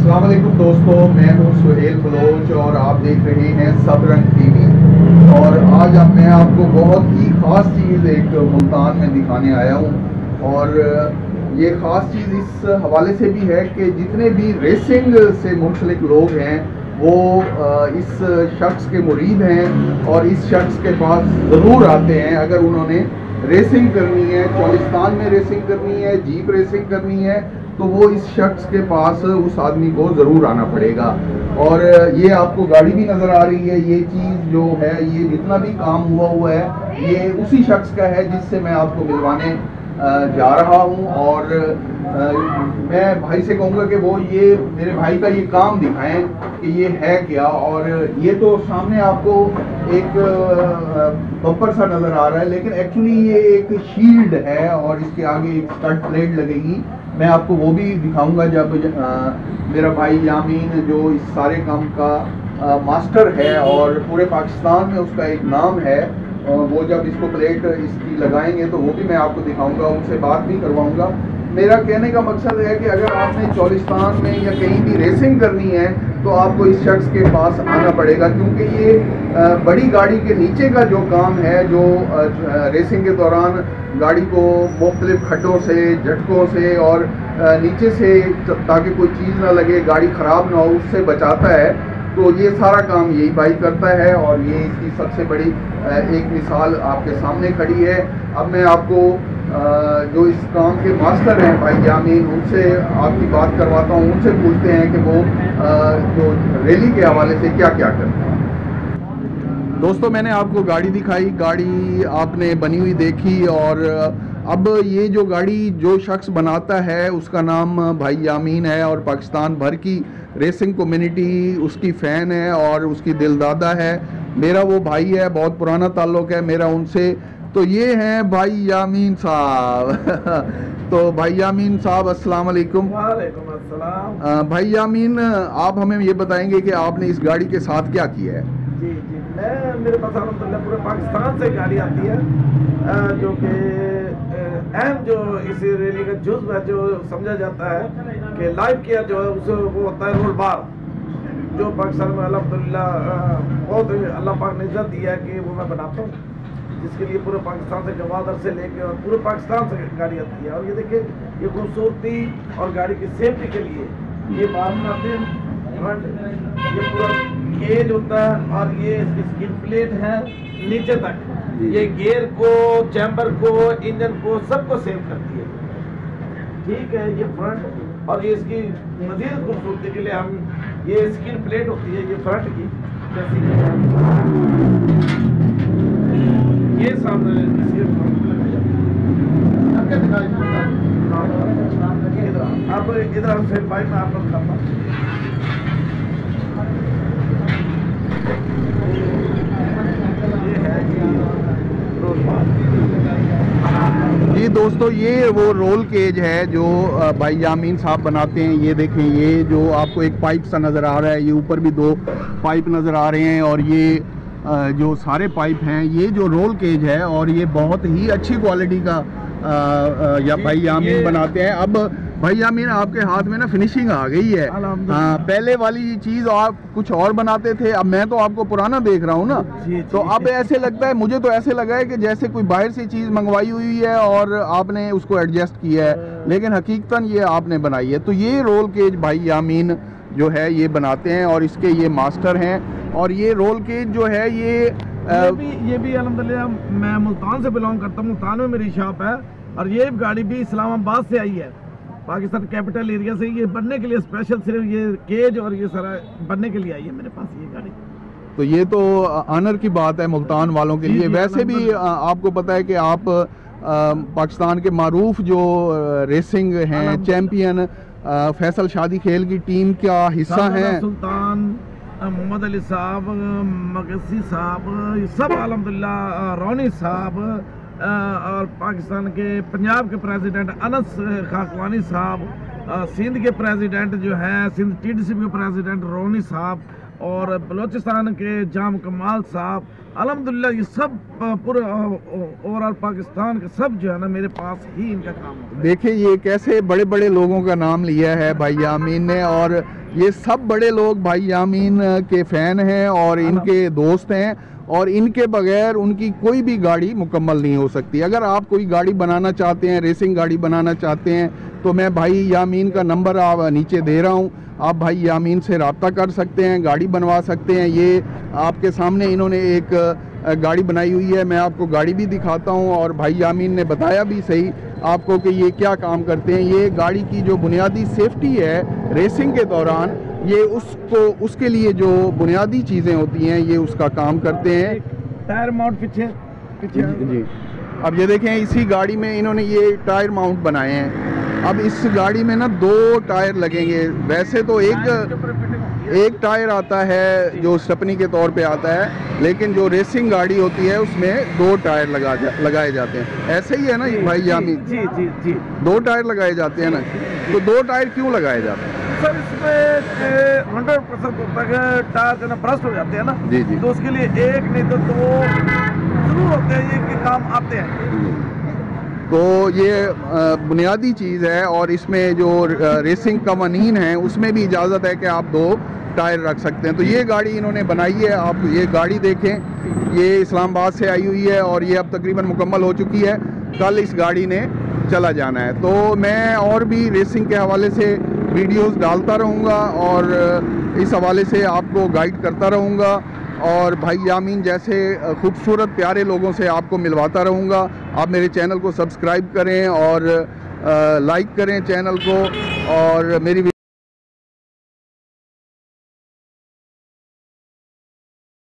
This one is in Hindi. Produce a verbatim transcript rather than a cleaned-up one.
अस्सलाम वालेकुम दोस्तों, मैं हूं सुहेल बलोच और आप देख रहे हैं सब रंग टीवी। और आज अब मैं आपको बहुत ही ख़ास चीज़ एक मुल्तान में दिखाने आया हूं। और ये ख़ास चीज़ इस हवाले से भी है कि जितने भी रेसिंग से मुंसलिक लोग हैं वो इस शख्स के मुरीद हैं और इस शख्स के पास ज़रूर आते हैं अगर उन्होंने रेसिंग करनी है, चोलिस्तान में रेसिंग करनी है, जीप रेसिंग करनी है, तो वो इस शख्स के पास उस आदमी को ज़रूर आना पड़ेगा। और ये आपको गाड़ी भी नज़र आ रही है, ये चीज़ जो है, ये जितना भी काम हुआ हुआ है ये उसी शख्स का है जिससे मैं आपको मिलवाने जा रहा हूँ। और मैं भाई से कहूँगा कि वो ये मेरे भाई का ये काम दिखाएं कि ये है क्या। और ये तो सामने आपको एक बम्पर सा नज़र आ रहा है, लेकिन एक्चुअली ये एक शील्ड है और इसके आगे एक स्टड प्लेट लगेगी। मैं आपको वो भी दिखाऊंगा जब आ, मेरा भाई यामीन जो इस सारे काम का आ, मास्टर है और पूरे पाकिस्तान में उसका एक नाम है, वो जब इसको प्लेट इसकी लगाएंगे तो वो भी मैं आपको दिखाऊंगा, उनसे बात भी करवाऊंगा। मेरा कहने का मकसद है कि अगर आपने चोलिस्तान में या कहीं भी रेसिंग करनी है तो आपको इस शख्स के पास आना पड़ेगा, क्योंकि ये बड़ी गाड़ी के नीचे का जो काम है, जो रेसिंग के दौरान गाड़ी को मुख्तलिफ खड्डों से, झटकों से और नीचे से, ताकि कोई चीज़ ना लगे, गाड़ी ख़राब ना हो, उससे बचाता है। तो ये सारा काम यही भाई करता है और ये इसकी सबसे बड़ी एक मिसाल आपके सामने खड़ी है। अब मैं आपको जो इस काम के मास्टर हैं भाई यामीन, उनसे आपकी बात करवाता हूँ, उनसे पूछते हैं कि वो जो रैली के हवाले से क्या क्या करते हैं। दोस्तों, मैंने आपको गाड़ी दिखाई, गाड़ी आपने बनी हुई देखी, और अब ये जो गाड़ी जो शख्स बनाता है उसका नाम भाई यामीन है और पाकिस्तान भर की रेसिंग कम्युनिटी उसकी फ़ैन है और उसकी दिलदादा है। मेरा वो भाई है, बहुत पुराना ताल्लुक़ है मेरा उनसे। तो ये हैं भाई यामीन साहब। तो भाई यामीन साहब, अस्सलाम वालेकुम। वालेकुम अस्सलाम। भाई यामीन, आप हमें ये बताएंगे कि आपने इस गाड़ी के साथ क्या किया है? जी जी मैं मेरे पास अल्हम्दुलिल्लाह पूरे पाकिस्तान से गाड़ी आती है, जो कि अहम जो इस रैली का जुज़्व है, जो समझा जाता है कि लाइव केयर जो है उसे वो होता है रोल बार, जो पाकिस्तान में अल्हम्दुलिल्लाह बहुत अल्लाह पाक ने इज़्ज़त दिया है कि वो मैं बनाता हूँ, जिसके लिए पूरे पाकिस्तान से गवादर से लेके और पूरे पाकिस्तान से गाड़ी आती है। और ये देखिए, ये खूबसूरती और गाड़ी की सेफ्टी के लिए ये बात करते हैं, ये पूरा केज होता है और ये इसकी स्किन प्लेट है नीचे तक, ये गियर को, चैम्बर को, इंजन को, सबको सेव करती है। ठीक है, ये फ्रंट, और ये इसकी मज़ीद खूबसूरती के लिए हम ये स्किन प्लेट होती है, ये फ्रंट की, जैसे ये सामने आप इधर से भाई मैं आप लोग करता हूँ। जी दोस्तों, ये वो रोल केज है जो भाई यामीन साहब बनाते हैं। ये देखें, ये जो आपको एक पाइप सा नज़र आ रहा है, ये ऊपर भी दो पाइप नज़र आ रहे हैं, और ये जो सारे पाइप हैं ये जो रोल केज है, और ये बहुत ही अच्छी क्वालिटी का या भाई यामीन बनाते हैं। अब भाई यामीन, आपके हाथ में ना फिनिशिंग आ गई है। हाँ, पहले वाली चीज़ आप कुछ और बनाते थे, अब मैं तो आपको पुराना देख रहा हूँ ना, तो अब ऐसे लगता है, मुझे तो ऐसे लगा है कि जैसे कोई बाहर से चीज़ मंगवाई हुई है और आपने उसको एडजस्ट किया है, लेकिन हकीकतन ये आपने बनाई है। तो ये रोल केज भाई यामीन जो है ये बनाते हैं और इसके ये मास्टर हैं। और ये रोल केज जो है ये ये भी ये भी अल्हम्दुलिल्लाह मैं मुल्तान से बिलोंग करता हूँ, मुल्तान में मेरी शॉप है, और ये गाड़ी भी इस्लामाबाद से आई है, पाकिस्तान कैपिटल एरिया से। ये बनने के लिए स्पेशल सिर्फ ये केज और ये सारा बनने के लिए आई है मेरे पास ये गाड़ी। तो ये तो ऑनर की बात है मुल्तान वालों के लिए। वैसे भी आपको पता है कि आप पाकिस्तान के मारूफ जो रेसिंग हैं चैम्पियन फैसल शादी खेल की टीम का हिस्सा हैं। सुल्तान, मोहम्मद अली साहब, मगसी साहब, सब अल्हम्दुलिल्लाह, रौनी साहब, और पाकिस्तान के पंजाब के प्रेसिडेंट अनस खाकवानी साहब, सिंध के प्रेसिडेंट जो हैं, सिंध टी डी सी के प्रेसिडेंट रौनी साहब, और बलोचिस्तान के जाम कमाल साहब, अल्हम्दुलिल्लाह ये सब पूरे ओवरऑल पाकिस्तान के सब जो है ना मेरे पास ही इनका काम होता है। देखिए ये कैसे बड़े बड़े लोगों का नाम लिया है भाई यामीन ने, और ये सब बड़े लोग भाई यामीन के फ़ैन हैं और इनके दोस्त हैं, और इनके बगैर उनकी कोई भी गाड़ी मुकम्मल नहीं हो सकती। अगर आप कोई गाड़ी बनाना चाहते हैं, रेसिंग गाड़ी बनाना चाहते हैं, तो मैं भाई यामीन का नंबर आप नीचे दे रहा हूँ, आप भाई यामीन से रब्ता कर सकते हैं, गाड़ी बनवा सकते हैं। ये आपके सामने इन्होंने एक गाड़ी बनाई हुई है, मैं आपको गाड़ी भी दिखाता हूँ, और भाई यामीन ने बताया भी सही आपको कि ये क्या काम करते हैं। ये गाड़ी की जो बुनियादी सेफ्टी है रेसिंग के दौरान, ये उसको उसके लिए जो बुनियादी चीज़ें होती हैं ये उसका काम करते हैं। टायर माउंट पीछे पीछे जी, जी। अब ये देखें, इसी गाड़ी में इन्होंने ये टायर माउंट बनाए हैं। अब इस गाड़ी में ना दो टायर लगेंगे। वैसे तो एक एक टायर आता है जो स्टेपनी के तौर पे आता है, लेकिन जो रेसिंग गाड़ी होती है उसमें दो टायर लगा जा, लगाए जाते हैं। ऐसे ही है ना ये भाई यामीन? जी जी जी दो टायर लगाए जाते हैं ना। तो दो टायर क्यों लगाए जाते हैं? सर इसमें हंड्रेड परसेंट होता है टायर जो ना ब्रस्ट हो जाते हैं ना, जी जी। तो उसके लिए एक नहीं तो दो जरूर होते हैं, ये कि काम आते हैं। तो ये बुनियादी चीज़ है, और इसमें जो रेसिंग कवानीन हैं उसमें भी इजाज़त है कि आप दो टायर रख सकते हैं। तो ये गाड़ी इन्होंने बनाई है, आप ये गाड़ी देखें, ये इस्लामाबाद से आई हुई है और ये अब तकरीबन मुकम्मल हो चुकी है। कल इस गाड़ी ने चला जाना है। तो मैं और भी रेसिंग के हवाले से वीडियोस डालता रहूँगा और इस हवाले से आपको गाइड करता रहूँगा, और भाई यामीन जैसे खूबसूरत प्यारे लोगों से आपको मिलवाता रहूँगा। आप मेरे चैनल को सब्सक्राइब करें और लाइक करें चैनल को, और मेरी